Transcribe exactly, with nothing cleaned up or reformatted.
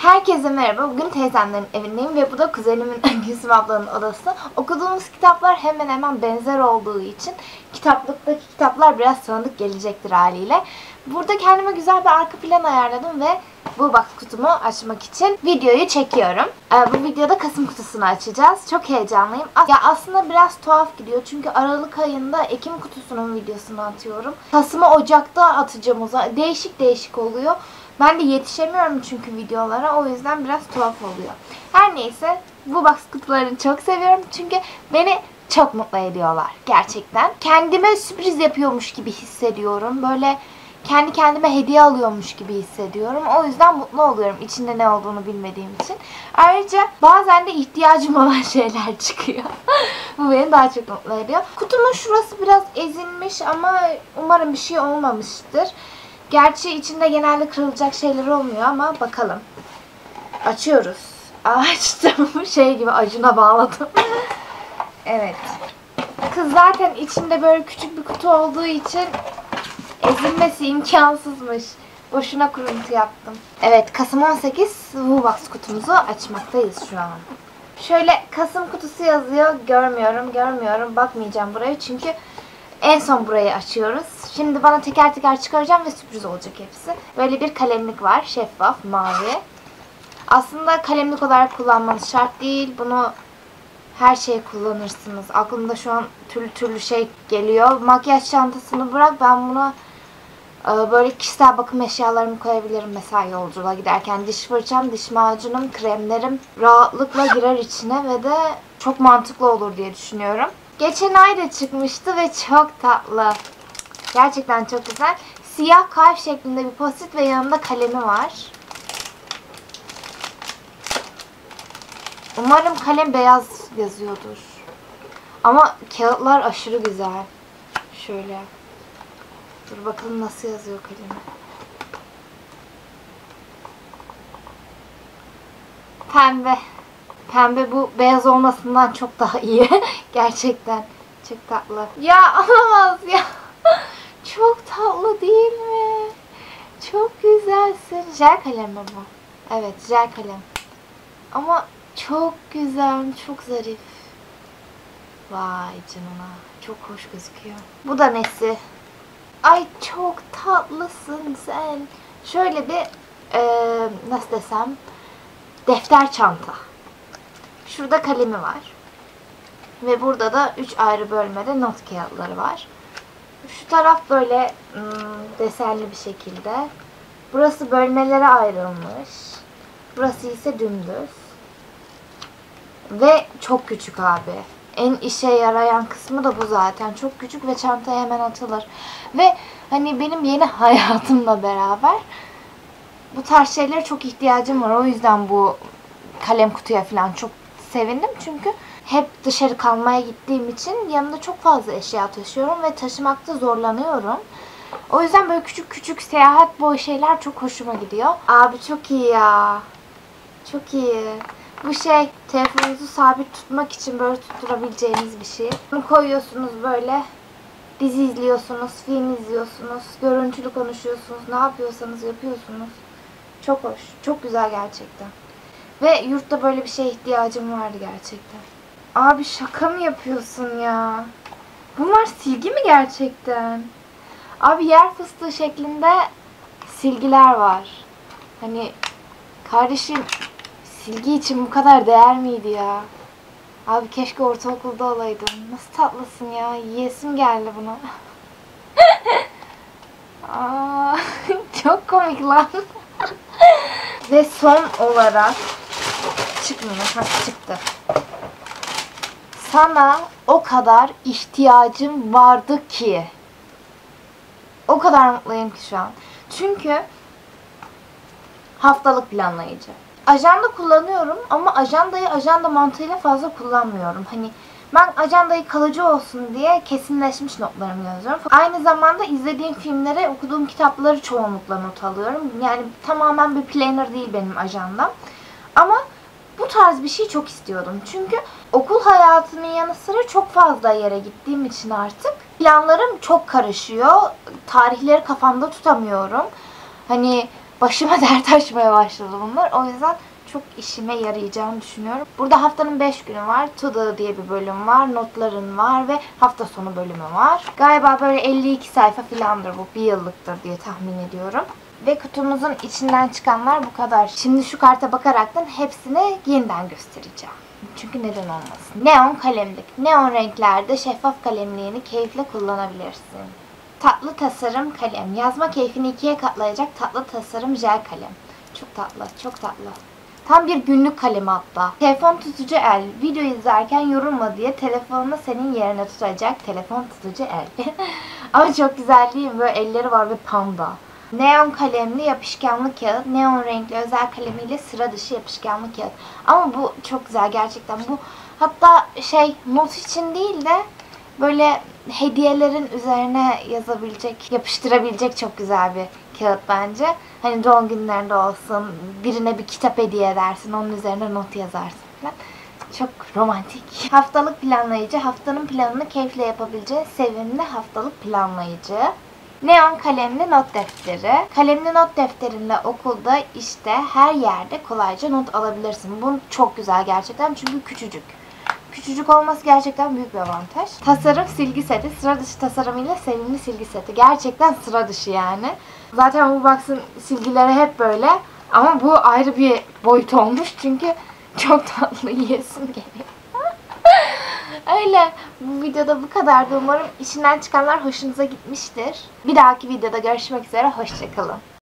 Herkese merhaba. Bugün teyzemlerin evindeyim ve bu da kuzenimin Gülsüm ablanın odası. Okuduğumuz kitaplar hemen hemen benzer olduğu için kitaplıktaki kitaplar biraz tanıdık gelecektir haliyle. Burada kendime güzel bir arka plan ayarladım ve bu box kutumu açmak için videoyu çekiyorum. Ee, bu videoda Kasım kutusunu açacağız. Çok heyecanlıyım. Ya aslında biraz tuhaf gidiyor çünkü Aralık ayında Ekim kutusunun videosunu atıyorum. Kasım'ı Ocak'ta atacağım o zaman. Değişik değişik oluyor. Ben de yetişemiyorum çünkü videolara. O yüzden biraz tuhaf oluyor. Her neyse bu box kutularını çok seviyorum. Çünkü beni çok mutlu ediyorlar. Gerçekten. Kendime sürpriz yapıyormuş gibi hissediyorum. Böyle kendi kendime hediye alıyormuş gibi hissediyorum. O yüzden mutlu oluyorum içinde ne olduğunu bilmediğim için. Ayrıca bazen de ihtiyacım olan şeyler çıkıyor. Bu beni daha çok mutlu ediyor. Kutumun şurası biraz ezilmiş ama umarım bir şey olmamıştır. Gerçi içinde genelde kırılacak şeyler olmuyor ama bakalım. Açıyoruz. Açtım. Şey gibi acına bağladım. Evet. Kız zaten içinde böyle küçük bir kutu olduğu için ezilmesi imkansızmış. Boşuna kuruntu yaptım. Evet, Kasım on sekiz Woolbox kutumuzu açmaktayız şu an. Şöyle Kasım kutusu yazıyor. Görmüyorum, görmüyorum. Bakmayacağım buraya çünkü en son burayı açıyoruz. Şimdi bana teker teker çıkaracağım ve sürpriz olacak hepsi. Böyle bir kalemlik var. Şeffaf, mavi. Aslında kalemlik olarak kullanmanız şart değil. Bunu her şeye kullanırsınız. Aklımda şu an türlü türlü şey geliyor. Makyaj çantasını bırak, ben bunu böyle kişisel bakım eşyalarımı koyabilirim mesela yolculuğa giderken. Diş fırçam, diş macunum, kremlerim rahatlıkla girer içine ve de çok mantıklı olur diye düşünüyorum. Geçen ay da çıkmıştı ve çok tatlı. Gerçekten çok güzel. Siyah kalp şeklinde bir post-it ve yanında kalemi var. Umarım kalem beyaz yazıyordur. Ama kağıtlar aşırı güzel. Şöyle. Dur bakalım nasıl yazıyor kalemi. Pembe. Pembe bu beyaz olmasından çok daha iyi. Gerçekten çok tatlı. Ya olamaz ya. Çok tatlı değil mi? Çok güzelsin. Jel kalem mi bu? Evet, jel kalem. Ama çok güzel, çok zarif. Vay canına. Çok hoş gözüküyor. Bu da nesi? Ay çok tatlısın sen. Şöyle bir ee, nasıl desem, defter çanta. Şurada kalemi var. Ve burada da üç ayrı bölmede not kağıtları var. Şu taraf böyle ım, desenli bir şekilde. Burası bölmelere ayrılmış. Burası ise dümdüz. Ve çok küçük abi. En işe yarayan kısmı da bu zaten. Çok küçük ve çantaya hemen atılır. Ve hani benim yeni hayatımla beraber bu tarz şeylere çok ihtiyacım var. O yüzden bu kalem kutuya falan çok sevindim. Çünkü hep dışarı kalmaya gittiğim için yanımda çok fazla eşya taşıyorum ve taşımakta zorlanıyorum. O yüzden böyle küçük küçük seyahat boyu şeyler çok hoşuma gidiyor. Abi çok iyi ya. Çok iyi. Bu şey, telefonunuzu sabit tutmak için böyle tutturabileceğiniz bir şey. Bunu koyuyorsunuz böyle. Dizi izliyorsunuz, film izliyorsunuz, görüntülü konuşuyorsunuz. Ne yapıyorsanız yapıyorsunuz. Çok hoş. Çok güzel gerçekten. Ve yurtta böyle bir şeye ihtiyacım vardı gerçekten. Abi şaka mı yapıyorsun ya? Bunlar silgi mi gerçekten? Abi yer fıstığı şeklinde silgiler var. Hani kardeşim, silgi için bu kadar değer miydi ya? Abi keşke ortaokulda olaydım. Nasıl tatlısın ya? Yiyesim geldi buna. Aa, çok komik lan. Ve son olarak çıkmıyor. Ha, çıktı. Sana o kadar ihtiyacım vardı ki. O kadar mutluyum ki şu an. Çünkü haftalık planlayıcı. Ajanda kullanıyorum ama ajandayı ajanda mantığıyla fazla kullanmıyorum. Hani ben ajandayı kalıcı olsun diye kesinleşmiş notlarımı yazıyorum. Aynı zamanda izlediğim filmlere, okuduğum kitapları çoğunlukla not alıyorum. Yani tamamen bir planner değil benim ajandam. Ama bu tarz bir şey çok istiyordum. Çünkü okul hayatının yanı sıra çok fazla yere gittiğim için artık planlarım çok karışıyor. Tarihleri kafamda tutamıyorum. Hani başıma dert açmaya başladı bunlar. O yüzden çok işime yarayacağını düşünüyorum. Burada haftanın beş günü var. To do diye bir bölüm var. Notların var ve hafta sonu bölümü var. Galiba böyle elli iki sayfa filandır bu. Bir yıllıktır diye tahmin ediyorum. Ve kutumuzun içinden çıkanlar bu kadar. Şimdi şu karta bakaraktan hepsini yeniden göstereceğim. Çünkü neden olmasın. Neon kalemlik. Neon renklerde şeffaf kalemliğini keyifle kullanabilirsin. Tatlı tasarım kalem. Yazma keyfini ikiye katlayacak tatlı tasarım jel kalem. Çok tatlı, çok tatlı. Tam bir günlük kalemi hatta. Telefon tutucu el. Video izlerken yorulma diye telefonunu senin yerine tutacak telefon tutucu el. Ama çok güzel değil mi? Böyle elleri var ve panda. Neon kalemli yapışkanlı kağıt. Neon renkli özel kalemiyle sıra dışı yapışkanlı kağıt. Ama bu çok güzel gerçekten. Bu hatta şey not için değil de böyle hediyelerin üzerine yazabilecek, yapıştırabilecek çok güzel bir kağıt bence. Hani doğum günlerinde olsun, birine bir kitap hediye edersin, onun üzerine not yazarsın falan. Çok romantik. Haftalık planlayıcı, haftanın planını keyifle yapabileceği sevimli haftalık planlayıcı. Neon kalemli not defteri. Kalemli not defterinle okulda, işte her yerde kolayca not alabilirsin. Bu çok güzel gerçekten çünkü küçücük. Küçücük olması gerçekten büyük bir avantaj. Tasarım silgi seti. Sıra dışı tasarımıyla sevimli silgi seti. Gerçekten sıra dışı yani. Zaten bu box'ın silgileri hep böyle. Ama bu ayrı bir boyut olmuş. Çünkü çok tatlı, yiyesim geliyor. Öyle. Bu videoda bu kadardı. Umarım içinden çıkanlar hoşunuza gitmiştir. Bir dahaki videoda görüşmek üzere. Hoşçakalın.